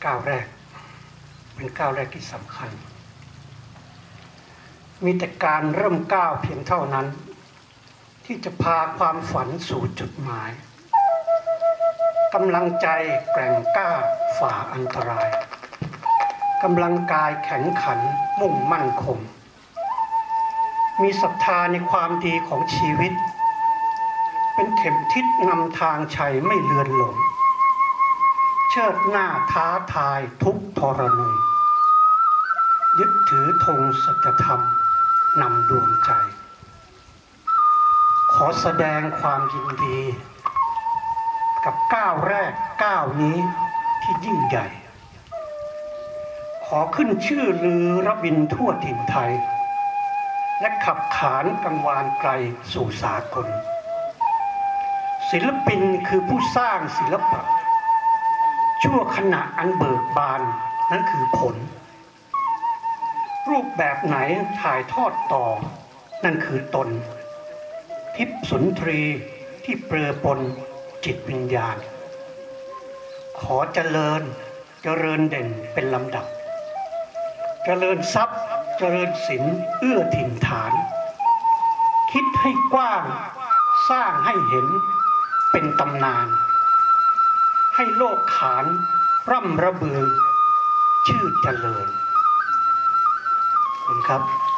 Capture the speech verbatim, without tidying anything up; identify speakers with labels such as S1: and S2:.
S1: ก้าวแรกเป็นก้าวแรกที่สำคัญมีแต่การเริ่มก้าวเพียงเท่านั้นที่จะพาความฝันสู่จุดหมายกำลังใจแกร่งกล้าฝ่าอันตรายกำลังกายแข็งขันมุ่งมั่นคงมีศรัทธาในความดีของชีวิตเป็นเข็มทิศนำทางชัยไม่เลือนหลงเชิดหน้าท้าทายทุกทรณียึดถือธงสัจธรรมนำดวงใจขอแสดงความยินดีกับก้าวแรกก้าวนี้ที่ยิ่งใหญ่ขอขึ้นชื่อลือระบินทั่วถิ่นไทยและขับขานกังวานไกลสู่สากลศิลปินคือผู้สร้างศิลปะชั่วขณะอันเบิกบานนั่นคือผลรูปแบบไหนถ่ายทอดต่อนั่นคือตนทิพย์สุนทรีที่เปรอปนจิตวิญญาณขอเจริญเจริญเด่นเป็นลำดับเจริญทรัพย์เจริญศิลป์เอื้อถิ่นฐานคิดให้กว้างสร้างให้เห็นเป็นตำนานให้โลกขานร่ำระเบือชื่อเจริญขอบคุณครับ